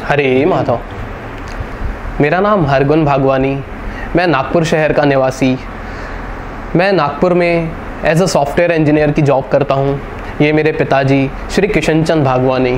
हरे माधव। मेरा नाम हरगुन भागवानी। मैं नागपुर शहर का निवासी। मैं नागपुर में एज अ सॉफ्टवेयर इंजीनियर की जॉब करता हूँ। ये मेरे पिताजी श्री किशन चंद भागवानी।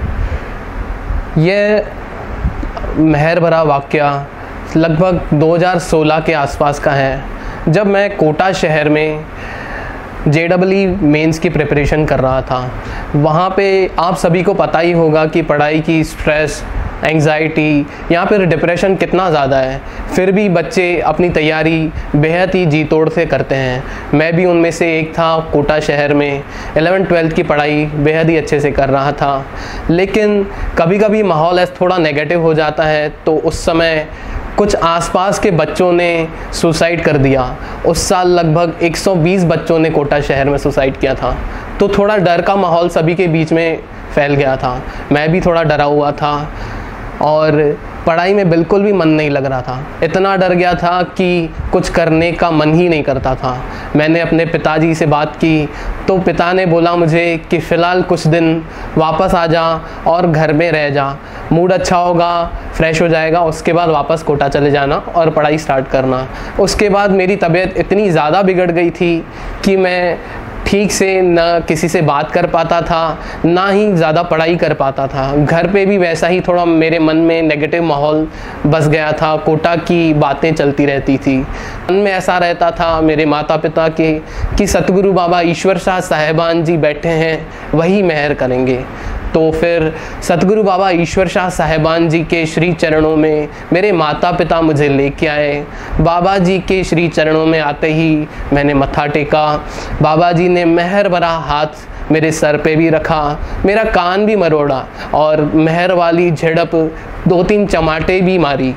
ये मेहर भरा वाक़या लगभग 2016 के आसपास का है, जब मैं कोटा शहर में JEE मेंस की प्रिपरेशन कर रहा था। वहाँ पे आप सभी को पता ही होगा कि पढ़ाई की स्ट्रेस, एंग्जाइटी, यहाँ पर डिप्रेशन कितना ज़्यादा है। फिर भी बच्चे अपनी तैयारी बेहद ही जी तोड़ से करते हैं। मैं भी उनमें से एक था। कोटा शहर में 11th-12th की पढ़ाई बेहद ही अच्छे से कर रहा था, लेकिन कभी कभी माहौल ऐसा थोड़ा नेगेटिव हो जाता है। तो उस समय कुछ आसपास के बच्चों ने सुसाइड कर दिया। उस साल लगभग 120 बच्चों ने कोटा शहर में सुसाइड किया था। तो थोड़ा डर का माहौल सभी के बीच में फैल गया था। मैं भी थोड़ा डरा हुआ था और पढ़ाई में बिल्कुल भी मन नहीं लग रहा था। इतना डर गया था कि कुछ करने का मन ही नहीं करता था। मैंने अपने पिताजी से बात की तो पिता ने बोला मुझे कि फ़िलहाल कुछ दिन वापस आ जा और घर में रह जा। मूड अच्छा होगा, फ्रेश हो जाएगा, उसके बाद वापस कोटा चले जाना और पढ़ाई स्टार्ट करना। उसके बाद मेरी तबीयत इतनी ज़्यादा बिगड़ गई थी कि मैं ठीक से ना किसी से बात कर पाता था, ना ही ज़्यादा पढ़ाई कर पाता था। घर पे भी वैसा ही थोड़ा मेरे मन में नेगेटिव माहौल बस गया था। कोटा की बातें चलती रहती थी। मन में ऐसा रहता था मेरे माता पिता के कि सतगुरु बाबा ईश्वर शाह साहिबान जी बैठे हैं, वही मेहर करेंगे। तो फिर सतगुरु बाबा ईश्वर शाह साहिबान जी के श्री चरणों में मेरे माता पिता मुझे लेके आए। बाबा जी के श्री चरणों में आते ही मैंने मत्था टेका। बाबा जी ने मेहर भरा हाथ मेरे सर पे भी रखा, मेरा कान भी मरोड़ा और मेहर वाली झड़प 2-3 चमाटे भी मारी।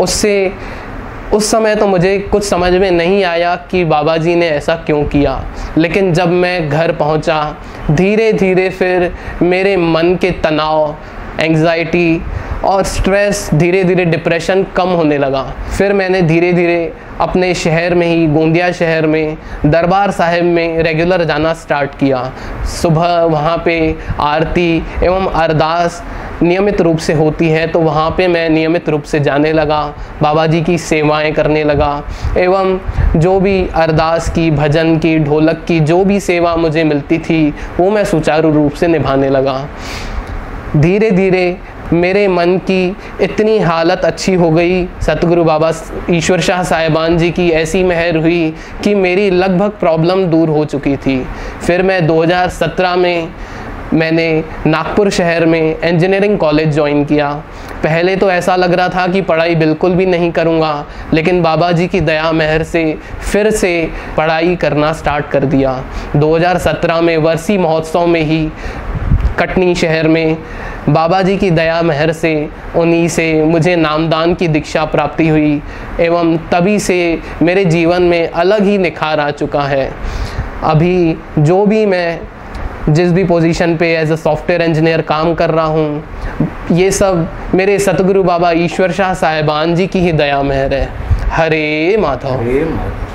उस समय तो मुझे कुछ समझ में नहीं आया कि बाबा जी ने ऐसा क्यों किया, लेकिन जब मैं घर पहुंचा, धीरे धीरे फिर मेरे मन के तनाव, एंग्जाइटी और स्ट्रेस, धीरे धीरे डिप्रेशन कम होने लगा। फिर मैंने धीरे धीरे अपने शहर में ही, गोंदिया शहर में दरबार साहिब में रेगुलर जाना स्टार्ट किया। सुबह वहाँ पे आरती एवं अरदास नियमित रूप से होती है, तो वहाँ पे मैं नियमित रूप से जाने लगा, बाबा जी की सेवाएं करने लगा एवं जो भी अरदास की, भजन की, ढोलक की जो भी सेवा मुझे मिलती थी वो मैं सुचारू रूप से निभाने लगा। धीरे धीरे मेरे मन की इतनी हालत अच्छी हो गई, सतगुरु बाबा ईश्वर शाह साहिबान जी की ऐसी मेहर हुई कि मेरी लगभग प्रॉब्लम दूर हो चुकी थी। फिर मैं 2017 में मैंने नागपुर शहर में इंजीनियरिंग कॉलेज ज्वाइन किया। पहले तो ऐसा लग रहा था कि पढ़ाई बिल्कुल भी नहीं करूँगा, लेकिन बाबा जी की दया मेहर से फिर से पढ़ाई करना स्टार्ट कर दिया। 2017 में वर्सी महोत्सव में ही कटनी शहर में बाबा जी की दया मेहर से उन्हीं से मुझे नामदान की दीक्षा प्राप्ति हुई एवं तभी से मेरे जीवन में अलग ही निखार आ चुका है। अभी जो भी मैं जिस भी पोजीशन पे एज अ सॉफ्टवेयर इंजीनियर काम कर रहा हूँ, ये सब मेरे सतगुरु बाबा ईश्वर शाह साहिबान जी की ही दया मेहर है। हरे माधव।